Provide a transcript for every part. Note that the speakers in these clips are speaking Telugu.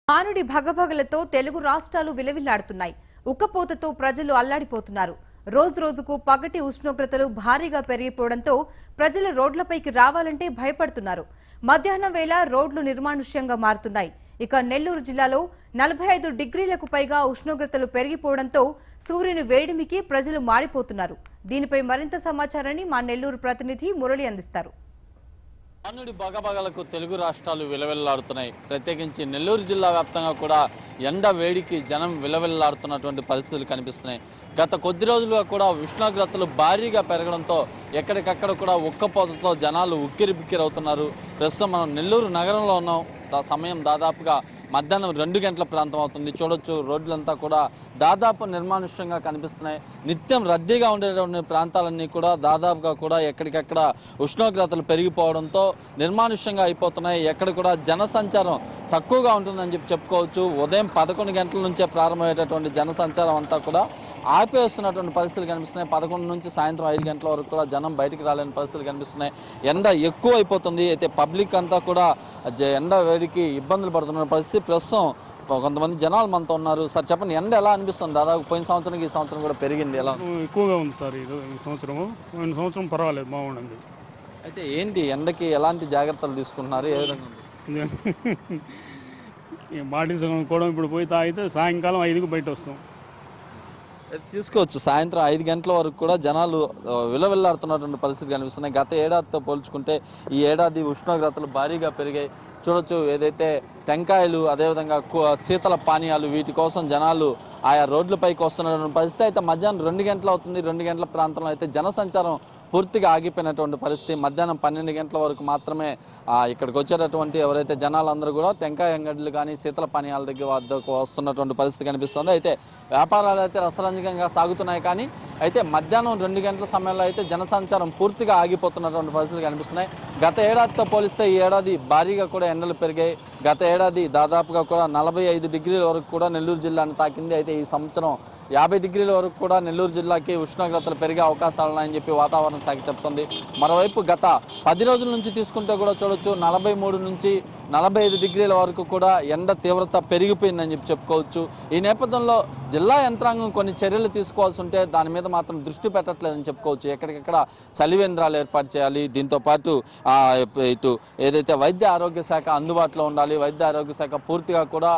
ఆనుడి భగభగలతో తెలుగు రాష్ట్రాలు విలవిల్లాడుతున్నాయి. ఉక్కపోతతో ప్రజలు అల్లాడిపోతున్నారు. రోజు రోజుకు పగటి ఉష్ణోగ్రతలు భారీగా పెరిగిపోవడంతో ప్రజలు రోడ్లపైకి రావాలంటే భయపడుతున్నారు. మధ్యాహ్నం వేళ రోడ్లు నిర్మానుష్యంగా మారుతున్నాయి. ఇక నెల్లూరు జిల్లాలో 45 డిగ్రీలకు పైగా ఉష్ణోగ్రతలు పెరిగిపోవడంతో సూర్యుని వేడిమికి ప్రజలు మాడిపోతున్నారు. దీనిపై మరింత సమాచారాన్ని మా నెల్లూరు ప్రతినిధి మురళి అందిస్తారు. ఆనుడి బగబగలకు తెలుగు రాష్ట్రాలు విలవిల్లాడుతున్నాయి. ప్రత్యేకించి నెల్లూరు జిల్లా వ్యాప్తంగా కూడా ఎండ వేడికి జనం విలవిల్లాడుతున్నటువంటి పరిస్థితులు కనిపిస్తున్నాయి. గత కొద్ది రోజులుగా కూడా ఉష్ణోగ్రతలు భారీగా పెరగడంతో ఎక్కడికక్కడ కూడా ఉక్కపోతతో జనాలు ఉక్కిరిబిక్కిరవుతున్నారు. ప్రస్తుతం మనం నెల్లూరు నగరంలో ఉన్నాం. సమయం దాదాపుగా మధ్యాహ్నం 2 గంటల ప్రాంతం అవుతుంది. చూడొచ్చు, రోడ్లంతా కూడా దాదాపు నిర్మానుష్యంగా కనిపిస్తున్నాయి. నిత్యం రద్దీగా ఉండేటువంటి ప్రాంతాలన్నీ కూడా దాదాపుగా కూడా ఎక్కడికక్కడ ఉష్ణోగ్రతలు పెరిగిపోవడంతో నిర్మానుష్యంగా అయిపోతున్నాయి. ఎక్కడ కూడా జనసంచారం తక్కువగా ఉంటుందని చెప్పుకోవచ్చు. ఉదయం 11 గంటల నుంచే ప్రారంభమయ్యేటటువంటి జనసంచారం అంతా కూడా ఆపేస్తున్నటువంటి పరిస్థితులు కనిపిస్తున్నాయి. 11 నుంచి సాయంత్రం 5 గంటల వరకు కూడా జనం బయటికి రాలేని పరిస్థితులు కనిపిస్తున్నాయి. ఎండ ఎక్కువ అయిపోతుంది. అయితే పబ్లిక్ అంతా కూడా ఎండ వేడికి ఇబ్బందులు పడుతున్న పరిస్థితి. ప్రస్తుతం కొంతమంది జనాలు మనతో ఉన్నారు. సార్ చెప్పండి, ఎండ ఎలా అనిపిస్తుంది? దాదాపు పోయిన సంవత్సరానికి ఈ సంవత్సరం కూడా పెరిగింది. ఎలా ఎక్కువగా ఉంది సార్ ఈ సంవత్సరం పర్వాలేదు, బాగుండింది. అయితే ఏంటి ఎండకి ఎలాంటి జాగ్రత్తలు తీసుకుంటున్నారు? ఏ విధంగా బాటిల్స్ కూడా ఇప్పుడు పోయి తాగితే సాయంకాలం 5కు బయట వస్తాం. తీసుకోవచ్చు. సాయంత్రం 5 గంటల వరకు కూడా జనాలు విలవిల్లాడుతున్నటువంటి పరిస్థితి కనిపిస్తున్నాయి. గత ఏడాదితో పోల్చుకుంటే ఈ ఏడాది ఉష్ణోగ్రతలు భారీగా పెరిగాయి. చూడొచ్చు, ఏదైతే టెంకాయలు, అదేవిధంగా శీతల పానీయాలు, వీటి కోసం జనాలు ఆయా రోడ్లపైకి వస్తున్నటువంటి పరిస్థితి. అయితే మధ్యాహ్నం 2 గంటలు అవుతుంది. 2 గంటల ప్రాంతంలో అయితే జనసంచారం పూర్తిగా ఆగిపోయినటువంటి పరిస్థితి. మధ్యాహ్నం 12 గంటల వరకు మాత్రమే ఇక్కడికి వచ్చేటటువంటి ఎవరైతే జనాలందరూ కూడా టెంకాయ అంగడులు కానీ శీతల పానీయాల వద్దకు వస్తున్నటువంటి పరిస్థితి కనిపిస్తుంది. అయితే వ్యాపారాలు అయితే రసరంజకంగా సాగుతున్నాయి. కానీ అయితే మధ్యాహ్నం 2 గంటల సమయంలో అయితే జనసంచారం పూర్తిగా ఆగిపోతున్నటువంటి పరిస్థితులు కనిపిస్తున్నాయి. గత ఏడాదితో పోలిస్తే ఈ ఏడాది భారీగా కూడా ఎండలు పెరిగాయి. గత ఏడాది దాదాపుగా కూడా 45 డిగ్రీల వరకు కూడా నెల్లూరు జిల్లాను తాకింది. అయితే ఈ సంవత్సరం 50 డిగ్రీల వరకు కూడా నెల్లూరు జిల్లాకి ఉష్ణోగ్రతలు పెరిగే అవకాశాలు ఉన్నాయని చెప్పి వాతావరణ శాఖ చెప్తుంది. మరోవైపు గత 10 రోజుల నుంచి తీసుకుంటే కూడా చూడొచ్చు, 43 నుంచి 45 డిగ్రీల వరకు కూడా ఎండ తీవ్రత పెరిగిపోయిందని చెప్పుకోవచ్చు. ఈ నేపథ్యంలో జిల్లా యంత్రాంగం కొన్ని చర్యలు తీసుకోవాల్సి ఉంటే దాని మీద మాత్రం దృష్టి పెట్టట్లేదని చెప్పుకోవచ్చు. ఎక్కడికక్కడ చలివేంద్రాలు ఏర్పాటు చేయాలి. దీంతోపాటు ఇటు ఏదైతే వైద్య ఆరోగ్య శాఖ అందుబాటులో ఉండాలి. వైద్య ఆరోగ్య శాఖ పూర్తిగా కూడా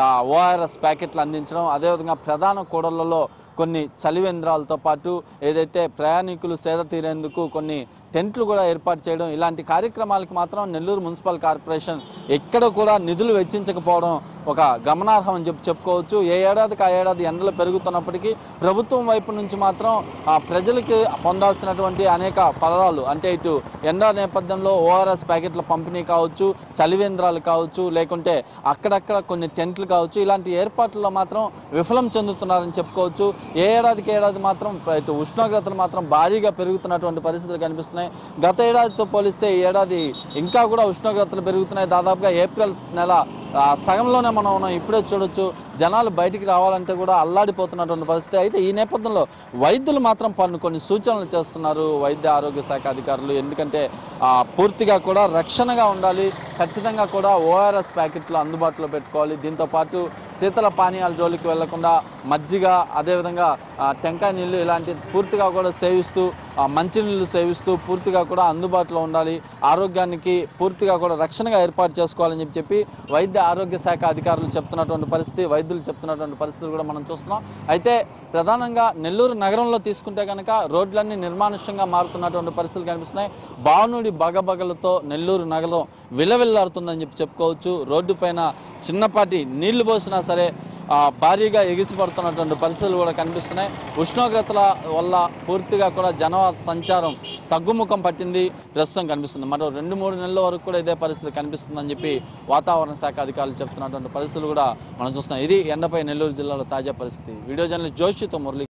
ORS ప్యాకెట్లు అందించడం, అదేవిధంగా ప్రధాన కూడళ్లలో కొన్ని చలివేంద్రాలతో పాటు ఏదైతే ప్రయాణికులు సేద తీరేందుకు కొన్ని టెంట్లు కూడా ఏర్పాటు చేయడం, ఇలాంటి కార్యక్రమాలకు మాత్రం నెల్లూరు మున్సిపల్ కార్పొరేషన్ ఎక్కడ కూడా నిధులు వెచ్చించకపోవడం ఒక గమనార్హం అని చెప్పుకోవచ్చు. ఏ ఏడాదికి ఆ ఏడాది ఎండలు పెరుగుతున్నప్పటికీ ప్రభుత్వం వైపు నుంచి మాత్రం ప్రజలకి పొందాల్సినటువంటి అనేక ఫలాలు, అంటే ఇటు ఎండ నేపథ్యంలో ORS ప్యాకెట్ల పంపిణీ కావచ్చు, చలివేంద్రాలు కావచ్చు, లేకుంటే అక్కడక్కడ కొన్ని టెంట్లు కావచ్చు, ఇలాంటి ఏర్పాట్లలో మాత్రం విఫలం చెందుతున్నారని చెప్పుకోవచ్చు. ఏ ఏడాదికి ఏడాది మాత్రం ఇటు ఉష్ణోగ్రతలు మాత్రం భారీగా పెరుగుతున్నటువంటి పరిస్థితులు కనిపిస్తున్నాయి. గత ఏడాదితో పోలిస్తే ఈ ఏడాది ఇంకా కూడా ఉష్ణోగ్రతలు పెరుగుతున్నాయి. దాదాపుగా ఏప్రిల్ నెల సగంలోనే మనం ఉన్నాం. ఇప్పుడే చూడొచ్చు, జనాలు బయటికి రావాలంటే కూడా అల్లాడిపోతున్నటువంటి పరిస్థితి. అయితే ఈ నేపథ్యంలో వైద్యులు మాత్రం కొన్ని సూచనలు చేస్తున్నారు, వైద్య ఆరోగ్య శాఖ అధికారులు. ఎందుకంటే పూర్తిగా కూడా రక్షణగా ఉండాలి. ఖచ్చితంగా కూడా ORS ప్యాకెట్లు అందుబాటులో పెట్టుకోవాలి. దీంతోపాటు శీతల పానీయాల జోలికి వెళ్లకుండా మజ్జిగ, అదేవిధంగా టెంకాయ నీళ్ళు ఇలాంటి పూర్తిగా కూడా సేవిస్తూ, మంచినీళ్ళు సేవిస్తూ పూర్తిగా కూడా అందుబాటులో ఉండాలి. ఆరోగ్యానికి పూర్తిగా కూడా రక్షణగా ఏర్పాటు చేసుకోవాలని చెప్పి వైద్య ఆరోగ్య శాఖ అధికారులు చెప్తున్నటువంటి పరిస్థితి, వైద్యులు చెప్తున్నటువంటి పరిస్థితులు కూడా మనం చూస్తున్నాం. అయితే ప్రధానంగా నెల్లూరు నగరంలో తీసుకుంటే కనుక రోడ్లన్నీ నిర్మానుష్యంగా మారుతున్నటువంటి పరిస్థితులు కనిపిస్తున్నాయి. బానుడి బగబగలతో నెల్లూరు నగరం విలవిల్లాడుతుందని చెప్పుకోవచ్చు. రోడ్డు పైన చిన్నపాటి నీళ్లు పోసినా సరే భారీగా ఎగిసిపడుతున్నటువంటి పరిస్థితులు కూడా కనిపిస్తున్నాయి. ఉష్ణోగ్రతల వల్ల పూర్తిగా కూడా జన సంచారం తగ్గుముఖం పట్టింది ప్రస్తుతం కనిపిస్తుంది. మరో 2-3 నెలల వరకు కూడా ఇదే పరిస్థితి కనిపిస్తుందని చెప్పి వాతావరణ శాఖ అధికారులు చెప్తున్నటువంటి పరిస్థితులు కూడా మనం చూస్తున్నాం. ఇది ఎండపై నెల్లూరు జిల్లాలో తాజా పరిస్థితి. వీడియో జర్నలిస్ట్ జోషితో మురళి.